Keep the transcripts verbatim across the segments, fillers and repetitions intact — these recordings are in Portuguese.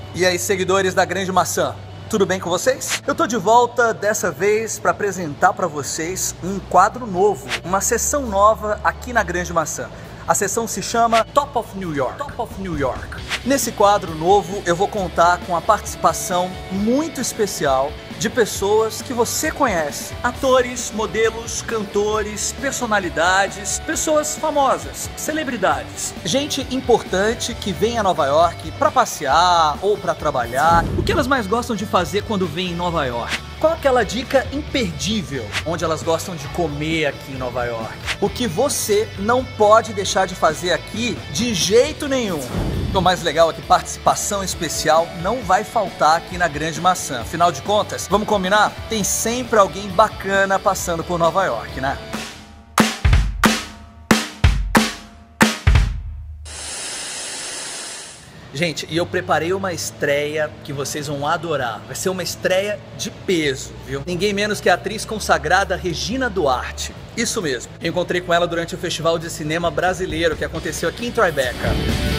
E aí, seguidores da Grande Maçã, tudo bem com vocês? Eu tô de volta dessa vez para apresentar para vocês um quadro novo, uma sessão nova aqui na Grande Maçã. A sessão se chama Top of New York. Top of New York. Nesse quadro novo, eu vou contar com a participação muito especial de pessoas que você conhece. Atores, modelos, cantores, personalidades, pessoas famosas, celebridades. Gente importante que vem a Nova York para passear ou para trabalhar. O que elas mais gostam de fazer quando vêm em Nova York? Qual aquela dica imperdível onde elas gostam de comer aqui em Nova York? O que você não pode deixar de fazer aqui de jeito nenhum. O mais legal é que participação especial não vai faltar aqui na Grande Maçã. Afinal de contas, vamos combinar? Tem sempre alguém bacana passando por Nova York, né? Gente, e eu preparei uma estreia que vocês vão adorar. Vai ser uma estreia de peso, viu? Ninguém menos que a atriz consagrada Regina Duarte. Isso mesmo. Eu encontrei com ela durante o Festival de Cinema Brasileiro que aconteceu aqui em Tribeca.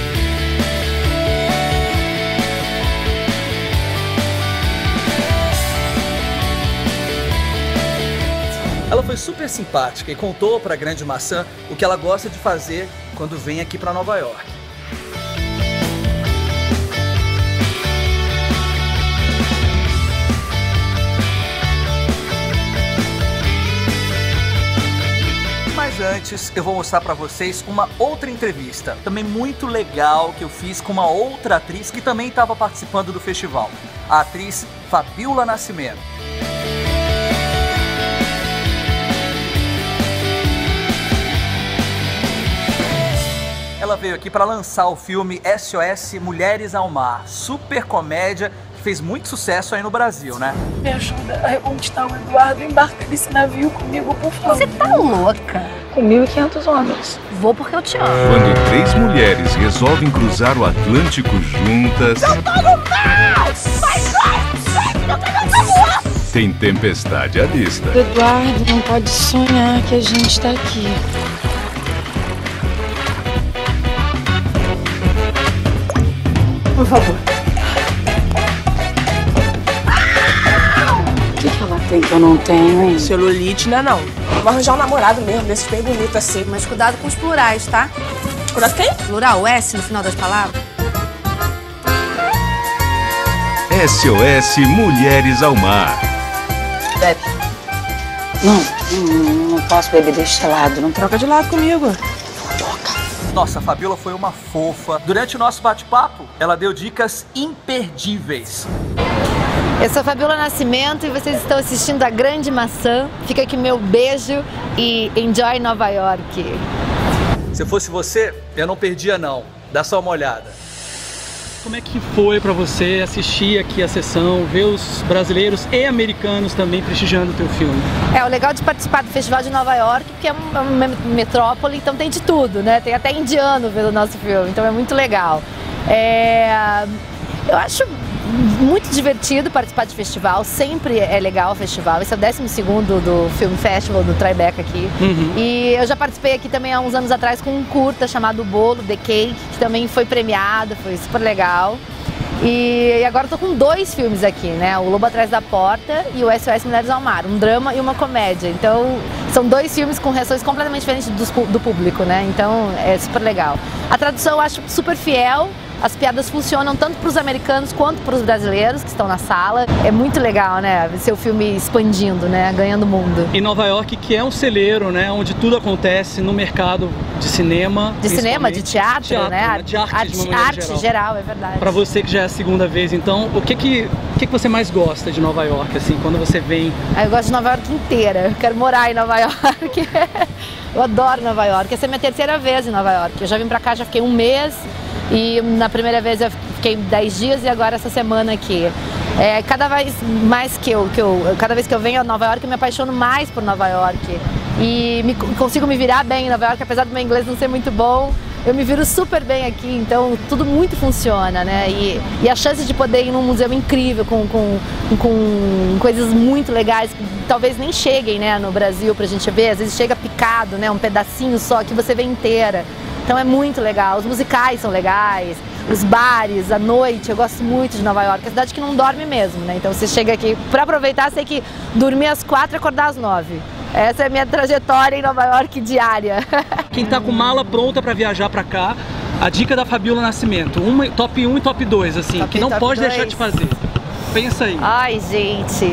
Ela foi super simpática e contou para a Grande Maçã o que ela gosta de fazer quando vem aqui para Nova York. Mas antes, eu vou mostrar para vocês uma outra entrevista, também muito legal, que eu fiz com uma outra atriz que também estava participando do festival, a atriz Fabiola Nascimento. Ela veio aqui para lançar o filme S O S Mulheres ao Mar, super comédia que fez muito sucesso aí no Brasil, né? Me ajuda a reconquistar o Eduardo, embarca nesse navio comigo, por favor. Você tá louca? Com mil e quinhentos homens. Vou porque eu te amo. Quando três mulheres resolvem cruzar o Atlântico juntas... Eu tô no mar! Vai, vai! Eu tô no Tem tempestade à vista. O Eduardo não pode sonhar que a gente tá aqui. Por favor. O que, que ela tem que eu não tenho, hein? Celulite, não é não. Vou arranjar um namorado mesmo, desses bem bonito assim. Mas cuidado com os plurais, tá? Cuidado quem? Plural, S no final das palavras. S O S Mulheres ao Mar. Bebe. Não, não, não posso beber deste lado. Não Troca de lado comigo. Nossa, a Fabiola foi uma fofa. Durante o nosso bate-papo, ela deu dicas imperdíveis. Eu sou a Fabiola Nascimento e vocês estão assistindo a Grande Maçã. Fica aqui meu beijo e enjoy Nova York. Se eu fosse você, eu não perdia não. Dá só uma olhada. Como é que foi para você assistir aqui a sessão, ver os brasileiros e americanos também prestigiando o teu filme? É, o legal de participar do Festival de Nova York, porque é uma metrópole, então tem de tudo, né? Tem até indiano vendo o nosso filme, então é muito legal. É... Eu acho muito divertido participar de festival, sempre é legal o festival. Esse é o décimo segundo do Film Festival do Tribeca aqui. Uhum. E eu já participei aqui também há uns anos atrás com um curta chamado Bolo, The Cake, que também foi premiado, foi super legal. E agora eu tô com dois filmes aqui, né? O Lobo Atrás da Porta e o S O S Mulheres ao Mar, um drama e uma comédia. Então são dois filmes com reações completamente diferentes do, do público, né? Então é super legal. A tradução eu acho super fiel. As piadas funcionam tanto para os americanos quanto para os brasileiros que estão na sala. É muito legal, né? Ver seu filme expandindo, né? Ganhando mundo. Em Nova York, que é um celeiro, né? Onde tudo acontece no mercado de cinema. De cinema, de teatro, teatro né? né? De arte, arte, de uma maneira arte geral. geral, é verdade. Para você que já é a segunda vez, então, o que que, o que que você mais gosta de Nova York, assim, quando você vem? Ah, eu gosto de Nova York inteira. Eu quero morar em Nova York. Eu adoro Nova York. Essa é a minha terceira vez em Nova York. Eu já vim pra cá, já fiquei um mês. E na primeira vez eu fiquei dez dias e agora essa semana aqui. É, cada vez mais que eu, que eu, cada vez que eu venho a Nova York, eu me apaixono mais por Nova York. E me, consigo me virar bem em Nova York, apesar do meu inglês não ser muito bom. Eu me viro super bem aqui, então tudo muito funciona, né? E, e a chance de poder ir num museu incrível, com, com, com coisas muito legais, que talvez nem cheguem, né, no Brasil pra gente ver. Às vezes chega picado, né, um pedacinho só, que você vê inteira. Então é muito legal, os musicais são legais, os bares, a noite. Eu gosto muito de Nova York, é a cidade que não dorme mesmo, né? Então você chega aqui, para aproveitar, você tem que dormir às quatro e acordar às nove. Essa é a minha trajetória em Nova York diária. Quem tá com mala pronta para viajar para cá, a dica da Fabiola Nascimento, uma, top um e top dois, assim, top que não pode dois. deixar de fazer. Pensa aí. Ai, gente.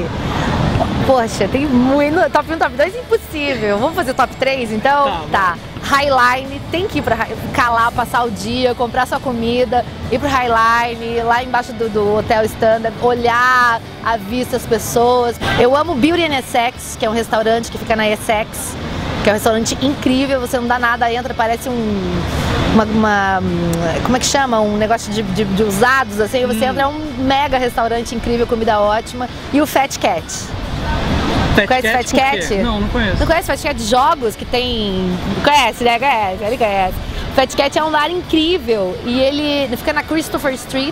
Poxa, tem muito. Top um, top dois, impossível. Vamos fazer top três, então? Tá. Tá. Highline, tem que ir pra ficar lá, passar o dia, comprar sua comida, ir pro Highline, lá embaixo do, do Hotel Standard, olhar à vista as pessoas. Eu amo Beauty and Essex, que é um restaurante que fica na Essex, que é um restaurante incrível, você não dá nada, entra, parece um... Uma, uma, como é que chama? Um negócio de, de, de usados, assim, hum. Você entra, é um mega restaurante incrível, comida ótima. E o Fat Cat. Fat conhece Cat, Fat Cat? Não, não conheço. Não conhece Fat Cat? Jogos que tem... Conhece, né? Conhece, ele conhece. Fat Cat é um bar incrível e ele fica na Christopher Street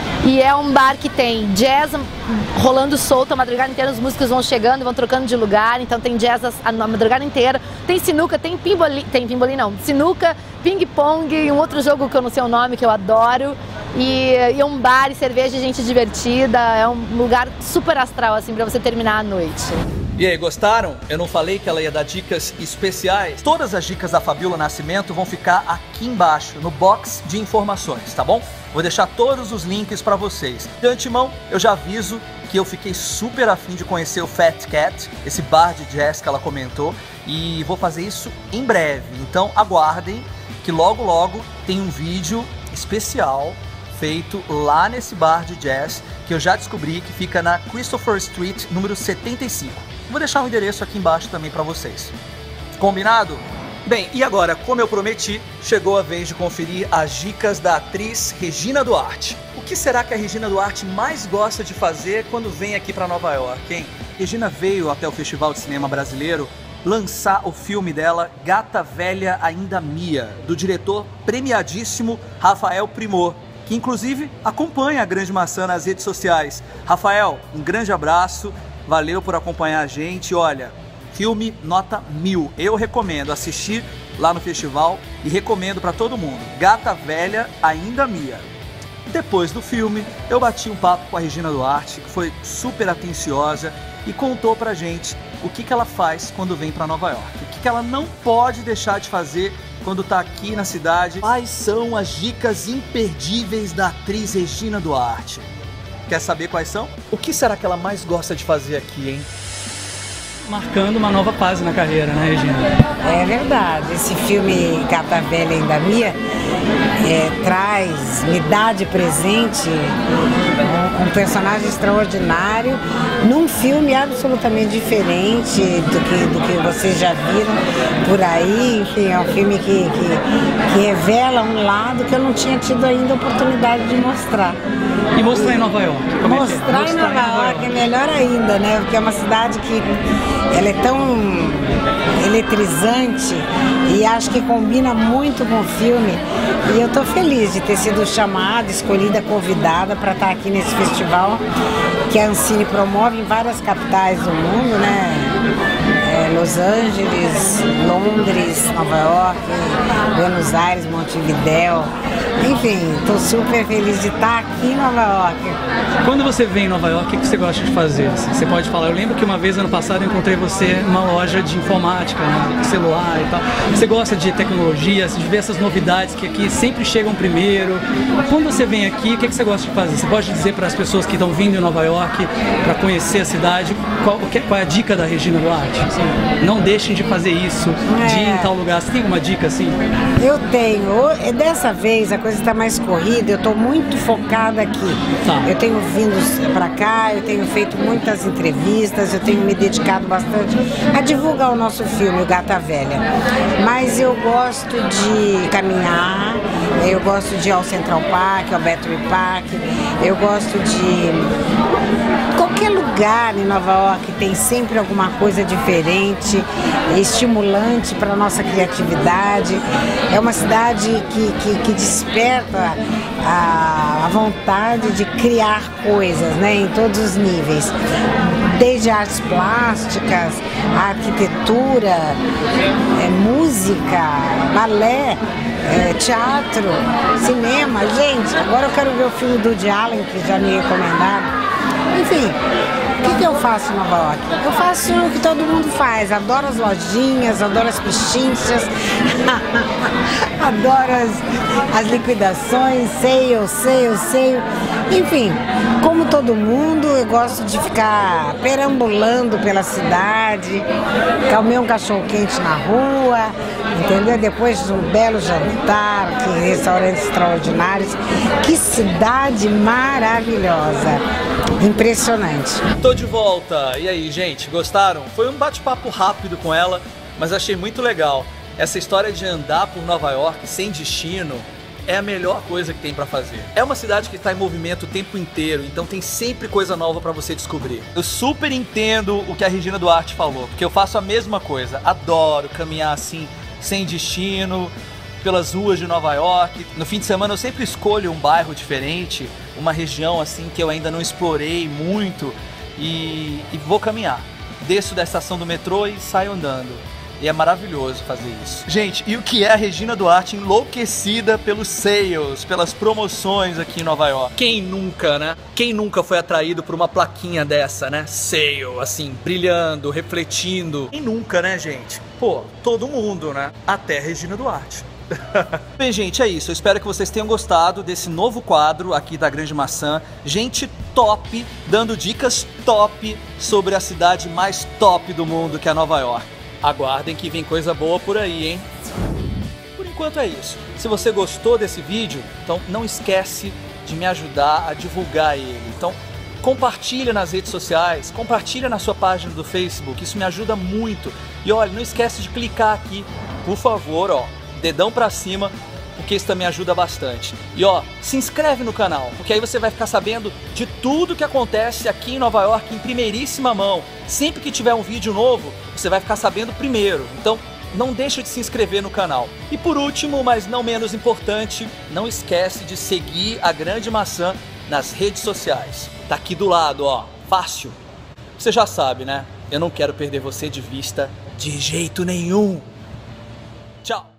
e é um bar que tem jazz rolando solto a madrugada inteira, os músicos vão chegando, vão trocando de lugar, então tem jazz a madrugada inteira, tem sinuca, tem pimbolim, tem pimbolim não, sinuca, ping-pong e um outro jogo que eu não sei o nome, que eu adoro. E, e é um bar e cerveja e gente divertida, é um lugar super astral assim pra você terminar a noite. E aí, gostaram? Eu não falei que ela ia dar dicas especiais? Todas as dicas da Fabiola Nascimento vão ficar aqui embaixo, no box de informações, tá bom? Vou deixar todos os links pra vocês. De antemão, eu já aviso que eu fiquei super afim de conhecer o Fat Cat, esse bar de jazz que ela comentou, e vou fazer isso em breve. Então aguardem que logo logo tem um vídeo especial feito lá nesse bar de jazz que eu já descobri que fica na Christopher Street, número setenta e cinco. Vou deixar o endereço aqui embaixo também para vocês. Combinado? Bem, e agora, como eu prometi, chegou a vez de conferir as dicas da atriz Regina Duarte. O que será que a Regina Duarte mais gosta de fazer quando vem aqui para Nova York, hein? Regina veio até o Festival de Cinema Brasileiro lançar o filme dela, Gata Velha Ainda Mia, do diretor premiadíssimo Rafael Primor, que inclusive acompanha a Grande Maçã nas redes sociais. Rafael, um grande abraço, valeu por acompanhar a gente. Olha, filme nota mil, eu recomendo assistir lá no festival e recomendo para todo mundo, Gata Velha Ainda Mia. Depois do filme, eu bati um papo com a Regina Duarte, que foi super atenciosa e contou pra gente o que, que ela faz quando vem para Nova York, o que, que ela não pode deixar de fazer quando tá aqui na cidade. Quais são as dicas imperdíveis da atriz Regina Duarte? Quer saber quais são? O que será que ela mais gosta de fazer aqui, hein? Marcando uma nova fase na carreira, né, Regina? É verdade. Esse filme Gata Velha Ainda Mia é, traz, me dá de presente um, um personagem extraordinário num filme absolutamente diferente do que, do que vocês já viram por aí. Enfim, é um filme que, que, que revela um lado que eu não tinha tido ainda a oportunidade de mostrar. E mostrar em Nova York? Como mostrar, é que é? mostrar em Nova, Nova York é melhor ainda, né? Porque é uma cidade que ela é tão eletrizante e acho que combina muito com o filme. E eu tô feliz de ter sido chamada, escolhida, convidada para estar aqui nesse festival que a Ancine promove em várias capitais do mundo, né? É, Los Angeles, Londres, Nova York, Buenos Aires, Montevidéu. Enfim, estou super feliz de estar aqui em Nova York. Quando você vem em Nova York, o que você gosta de fazer? Você pode falar, eu lembro que uma vez, ano passado, eu encontrei você numa loja de informática, né, celular e tal. Você gosta de tecnologia, de ver essas novidades que aqui sempre chegam primeiro. Quando você vem aqui, o que você gosta de fazer? Você pode dizer para as pessoas que estão vindo em Nova York para conhecer a cidade, qual, qual é a dica da Regina Duarte? Assim, não deixem de fazer isso, é. de ir em tal lugar. Você tem alguma dica assim? Eu tenho. Dessa vez a coisa está mais corrida, eu estou muito focada aqui. Tá. Eu tenho vindo para cá, eu tenho feito muitas entrevistas, eu tenho me dedicado bastante a divulgar o nosso filme, o Gata Velha. Mas eu gosto de caminhar, eu gosto de ir ao Central Park, ao Battery Park, eu gosto de... Qualquer lugar em Nova York tem sempre alguma coisa diferente, estimulante para a nossa criatividade. É uma cidade que, que, que desperta a, a vontade de criar coisas, né, em todos os níveis. Desde artes plásticas, a arquitetura, é, música, balé. é, teatro, cinema. Gente, agora eu quero ver o filme do Woody Allen, que já me recomendaram. Enfim, o que, que eu faço em Nova York? Eu faço o que todo mundo faz. Adoro as lojinhas, adoro as pichinchas, adoro as, as liquidações, sale, sale, sale. Enfim, como todo mundo, eu gosto de ficar perambulando pela cidade, comer um cachorro-quente na rua, entendeu? Depois de um belo jantar, que restaurantes extraordinários. Que cidade maravilhosa! Impressionante. Tô de volta. E aí, gente, gostaram? Foi um bate-papo rápido com ela, mas achei muito legal. Essa história de andar por Nova York sem destino é a melhor coisa que tem pra fazer. É uma cidade que está em movimento o tempo inteiro, então tem sempre coisa nova pra você descobrir. Eu super entendo o que a Regina Duarte falou, porque eu faço a mesma coisa. Adoro caminhar assim, sem destino, pelas ruas de Nova York. No fim de semana eu sempre escolho um bairro diferente, uma região assim que eu ainda não explorei muito e, e vou caminhar. Desço da estação do metrô e saio andando. E é maravilhoso fazer isso. Gente, e o que é a Regina Duarte enlouquecida pelos sales, pelas promoções aqui em Nova York? Quem nunca, né? Quem nunca foi atraído por uma plaquinha dessa, né? Sale, assim, brilhando, refletindo. Quem nunca, né, gente? Pô, todo mundo, né? Até a Regina Duarte. Bem, gente, é isso. Eu espero que vocês tenham gostado desse novo quadro aqui da Grande Maçã. Gente top, dando dicas top sobre a cidade mais top do mundo, que é Nova York. Aguardem que vem coisa boa por aí, hein? Por enquanto é isso. Se você gostou desse vídeo, então não esquece de me ajudar a divulgar ele. Então compartilha nas redes sociais, compartilha na sua página do Facebook, isso me ajuda muito. E olha, não esquece de clicar aqui, por favor, ó, dedão pra cima, porque isso também ajuda bastante. E ó, se inscreve no canal, porque aí você vai ficar sabendo de tudo que acontece aqui em Nova York em primeiríssima mão. Sempre que tiver um vídeo novo, você vai ficar sabendo primeiro. Então, não deixa de se inscrever no canal. E por último, mas não menos importante, não esquece de seguir a Grande Maçã nas redes sociais. Tá aqui do lado, ó, fácil. Você já sabe, né? Eu não quero perder você de vista de jeito nenhum. Tchau!